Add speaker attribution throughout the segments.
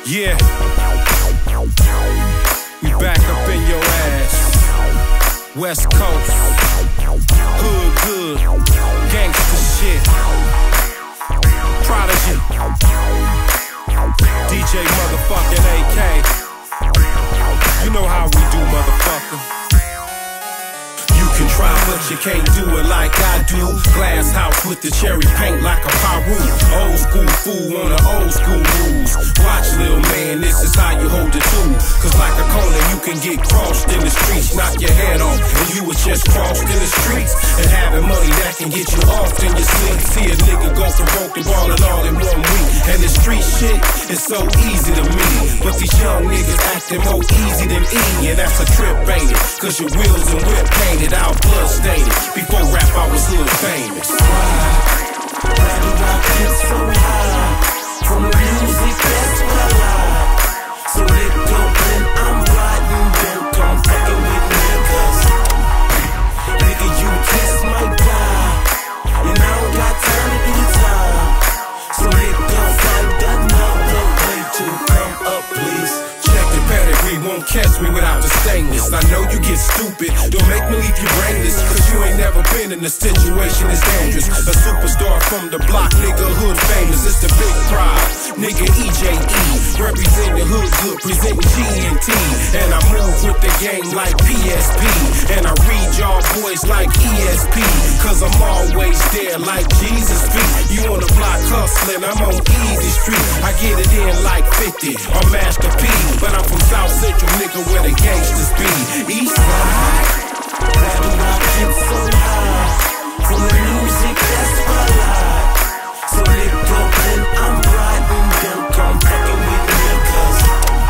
Speaker 1: Yeah, we back up in your ass. West Coast, good, gangsta shit. Prodeje DJ motherfucking AK. You know how we do, motherfucker. You can try, but you can't do it like I do. Glass house with the cherry paint like a Paru. Old school fool on the old school rules. Watch, little man, this is how you hold the tool. Cause like a corner, you can get crossed in the streets. Knock your head off, and you was just crossed in the streets. And having money that can get you off in your sleep. See a nigga go from broke to ball and all in 1 week. And the street shit is so easy to me. But these young niggas acting more easy than E. And that's a trip, ain't it? Cause your wheels and whip painted out blood stained. Before rap I was hood famous.
Speaker 2: Why do I get so high? From the music, that's what I like. So let go when I'm riding. Don't come fucking with me, cause nigga, you just might die. And I don't got time to do time. So let go, find another way to come up, please.
Speaker 1: Check the pedigree, won't catch me without the stainless. I know you get stupid, don't make me leave you brainless. Cause you ain't never been in a situation that's dangerous. A superstar from the block, nigga, hood famous. It's the big pride, nigga EJE. Represent the hood good, presenting G&T. And I move with the game like PSP. And I read y'all boys like ESP. Cause I'm always there like Jesus feet. You on the block hustling, I'm on Easy Street. I get it in like 50, I'm Master P. But I'm from South Central, nigga, where the gangsters be. East side.
Speaker 2: Why do I get so high? From the music, that's what I like. So let go when I'm riding. Don't come fucking with me, cause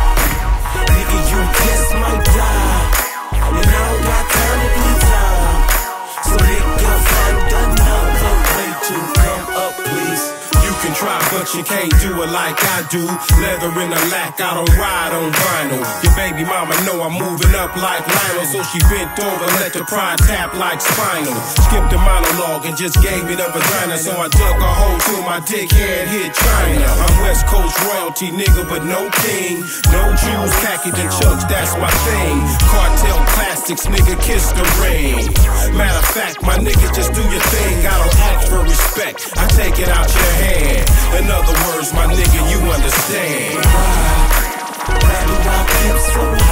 Speaker 2: nigga, you just might die. And I don't got time to do time. So let go, find another way to come up, please.
Speaker 1: You can try, but you can't do it like I do. Leather in a lack, I don't ride on vinyl. Your baby mama know I'm moving up like Lionel, so she bent over, let the pride tap like spinal. Skipped the monologue and just gave me the vagina, so I dug a hole till my dickhead hit China. I'm West Coast royalty, nigga, but no king. No Jews, khaki and chucks, that's my thing. Cartel classics, nigga, kiss the ring. Matter of fact, my nigga, just do your thing. I don't ask for respect, I take it out your hand. In other words, my nigga, you understand.
Speaker 2: Why do I get so